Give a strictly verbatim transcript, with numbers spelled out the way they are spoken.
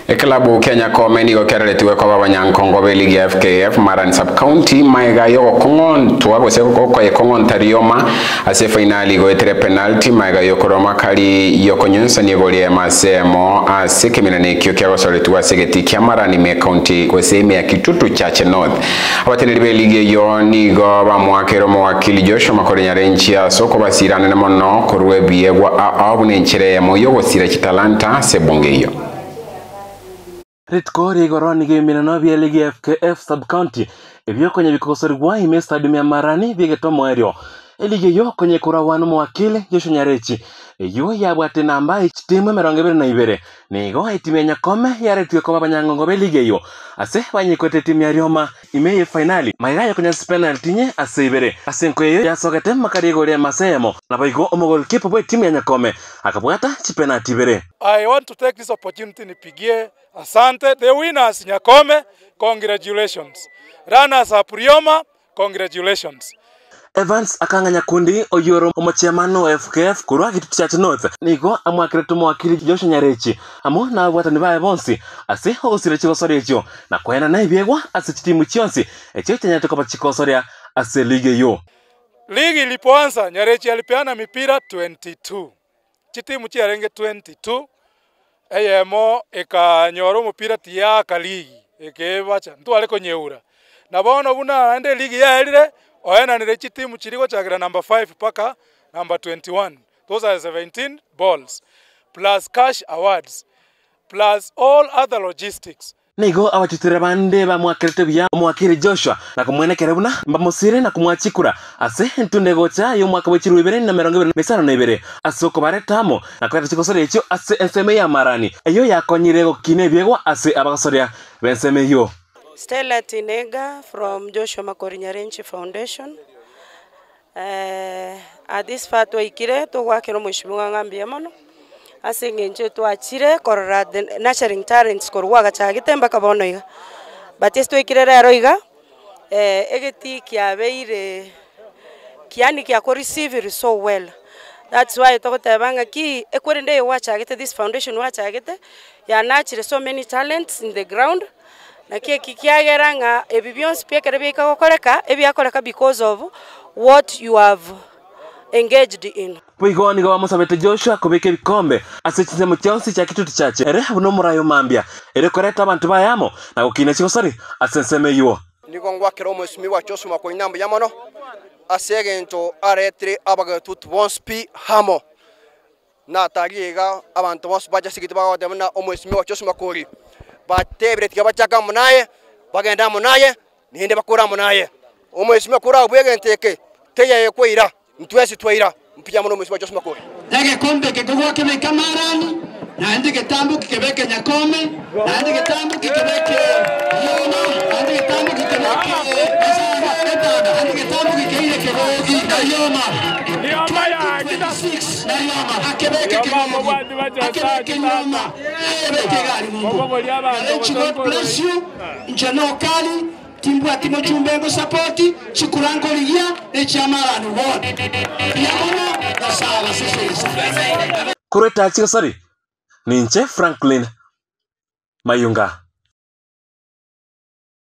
Eklabu Kenya komeni go kerele tuwe kwa baba nyankongo be ligi F K F Maran sub county maiga yo kongon tuwa go seko ko ye kongon tarioma ase finali go etre penalty maiga yo koroma kali yo konyunsa ni goli ya masemo ase kemina ne kyo kya sole tuwa segeti kya Maran me county go seme ya Kitutu Chache North abatene be ligi yo ni go ba mwakero mwakili Joshua makorenya renchi ya soko basirana na mono korwe biegwa a abune nchire mo yo go sira chitalanta se bonge yo Ritkori goroni gemina no bia ligi F K F sub county ebyo kwenye bikosori gwa ime stadium ya Marani bigeto moerio elige yo kwenye kura wanu mwakile Joshua Nyarechi eyo yabwate namba ichitimu merongo ibere na ibere nigo itime nyakome yaretwe kwa banyangongo be lige yo ase banyikwete timu ya Rioma imeye finali maiga kwenye penalty nye ase ibere ase nkweyo yasogete makari gole masemo na baigo omogol kipo boy timu ya nyakome akabwata chipenalty ibere. I want to take this opportunity nipigie asante the winners Nyakome, congratulations. Runners up Rioma, congratulations. Evans akanga nyakundi oyoro omochemano F K F kurwa Kitutu Chache North nigo amwakire mwakili Joshua Nyarechi amo na bwata ni bae bonsi ase osire chikosori echo na kwena na ibiegwa ase timu chionsi echo chanyatoka pa chikosori ase ligi yo. Ligi ilipoanza Nyarechi alipeana mipira twenty-two. Chitimu chiarenge twenty-two. Eyemo ekanyoro mupira tia kaligi ekebacha ntwale konyeura nabono buna ande ligi yaelire oena nire chitimu chirigo chagira number five paka number twenty-one. Those are seventeen balls plus cash awards plus all other logistics. Nigo abachitire bande ba mwakirete bya mwakiri Joshua na kumwene kerebuna mbamosire na kumwachikura ase ntunde gocha yo mwaka wechiru ibere na merongo ibere mesano na ibere asoko baretamo na kwata chikosore echo ase enseme ya Marani eyo yakonyire go kine byegwa ase abakosore benseme yo. Stella Tinega from Joshua Makorinyarenchi Foundation. Uh, at this fatwa ikire to wakero mheshimiwa ngambia mono asengenje to achire korra nurturing talents korwa gachagite mbaka bono iga batesto ikire rero iga eh egeti kyabeire kiani kya ko receive so well. That's why to tabanga ki ekwerende wachagite this foundation wachagite ya nurture so many talents in the ground na kie kikiageranga ebibyonse pekere bika gokoreka ebyakoreka because of what you have engaged in. Puigo nigo wamusabete Joshua kubeke bikombe asechize mu chionsi cha Kitutu Chache ere buno murayo mambia ere koreta abantu bayamo na gukina chikosori asenseme yo nigo ngwakero mwesimi wa Joshua makoinamba yamono asegento aretre abagatutu bonspi hamo na tagiga abantu bons baje sigitwa wademna omwesimi wa Joshua makori batebire tigabachaka munaye bagenda munaye ninde bakura munaye omwesimi akura ubwegenteke teya yekwira ntwesi twaira mpija muno mwesimi wa Joshua makori dage kombe ke gogo ke meka Marani na ndike tambu kibeke Nyakome na ndike tambu kibeke Yona na ndike tambu kibeke Esanga ndike tambu kibeke Kegogi na Yoma Yoma ya kita six na Yoma akebeke Yoma akebeke Yoma ebeke gari mu God bless you njano kali timbu atimo chumbengo supporti chikurango ligia echa Marani wote yamona na sala sisi kureta chikosori ninche Franklin Mayunga.